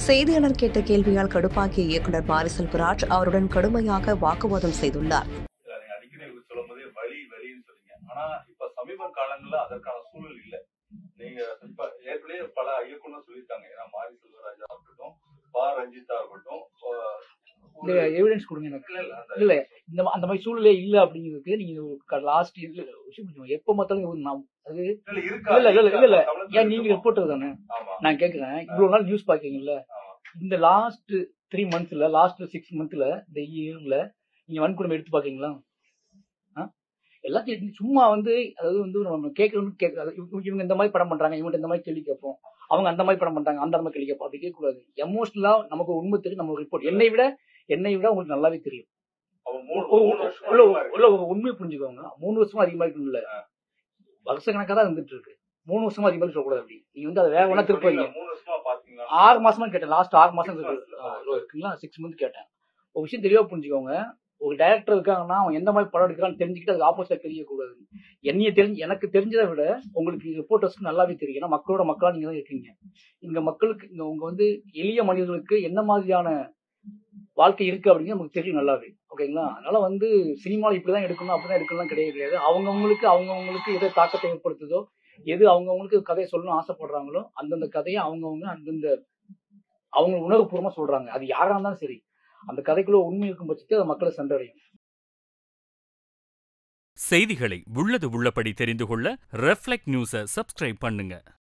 செய்தியாளர் கேட்ட கேள்வியால் கடுப்பாக்கிய இயக்குநர் பாரி செல்வராஜ் அவருடன் கடுமையாக வாக்குவாதம் செய்துள்ளார். இப்ப சமீப காலங்கள்ல அதற்கான சூழல் இல்ல. நீங்க இப்ப ஏற்கனவே பல இயக்குனர் சொல்லியிருக்காங்க. மாரி செல்வராஜா இருக்கட்டும், பா ரஞ்சிதா இருக்கட்டும், எவிடன்ஸ் கொடுங்க எனக்கு. இல்ல இந்த அந்த மாதிரி சூழ்நிலை இல்ல அப்படிங்கிறதுக்கு நீங்க லாஸ்ட் இதுல எப்ப பார்த்தாலும் அது இல்ல ஏன் நீங்க ரிப்போர்ட்டர் தானே, நான் கேட்கிறேன். இவ்வளவு நாள் நியூஸ் பாக்கீங்கல்ல, இந்த லாஸ்ட் 3 monthsல லாஸ்ட் 6 monthsல இந்த இயர்ல நீங்க வன்கொடுமை எடுத்து பாக்கீங்களா? எல்லாத்தையும் சும்மா அதாவது நம்ம கேட்கறது இவங்க இந்த மாதிரி படம் பண்றாங்க, இவங்க இந்த மாதிரி கேள்வி கேட்போம், அவங்க அந்த மாதிரி படம் பண்றாங்க, அந்த மாதிரி கேள்வி கேட்போம். அப்படி கேட்க கூடாது. எமோஷனலா நமக்கு உண்மை தெரியும். நம்ம ரிப்போர்ட் என்னை விட உங்களுக்கு நல்லாவே தெரியும். உண்மையை புரிஞ்சுக்கோங்க. 3 வருஷமா அதிகமா இருக்கு இல்ல, வருஷ கணக்கா தான் வந்துட்டு இருக்கு. 3 வருஷமா அதிகமா சொல்லக்கூடாது. அப்படி நீங்க அதை வேக வேணா திருப்பீங்க. 6 மாசமா கேட்டேன். லாஸ்ட் 6 மாசம் இருக்குங்களா, 6 months கேட்டேன். ஒரு விஷயம் தெளிவா புரிஞ்சுக்கோங்க. ஒரு டைரக்டர் இருக்காங்கன்னா அவன் எந்த மாதிரி படம் எடுக்கிறான்னு தெரிஞ்சுக்கிட்டு அதுக்கு ஆப்போசிட்டா தெரியக்கூடாது. எனக்கு தெரிஞ்சதை விட உங்களுக்கு ரிப்போர்ட்டர்ஸ்க்கு நல்லாவே தெரியும். ஏன்னா மக்களோட மக்களா நீங்க தான் இருக்கீங்க. இங்க மக்களுக்கு உங்க எளிய மனிதர்களுக்கு என்ன மாதிரியான வாழ்க்கை இருக்கு அப்படின்னு நமக்கு தெரியும் நல்லாவே. ஓகேங்களா? அதனால சினிமாவில் இப்படிதான் எடுக்கணும் அப்படிதான் எடுக்கலாம் கிடையாது. அவங்கவுங்களுக்கு எதை தாக்கத்தை ஏற்படுத்துதோ, எது அவங்கவுங்களுக்கு கதையை சொல்லணும்னு ஆசைப்படுறாங்களோ அந்தந்த கதையை அவங்கவுங்க அவங்க உணர்வுபூர்வமா சொல்றாங்க. அது யாரா இருந்தாலும் சரி, அந்த கதைக்குள்ள உண்மை இருக்கும் பட்சத்தில் அது மக்களை சென்றடையும். செய்திகளை உள்ளது உள்ளபடி தெரிந்து கொள்ள ரெஃப்ளெக்ட் நியூஸை சப்ஸ்கிரைப் பண்ணுங்க.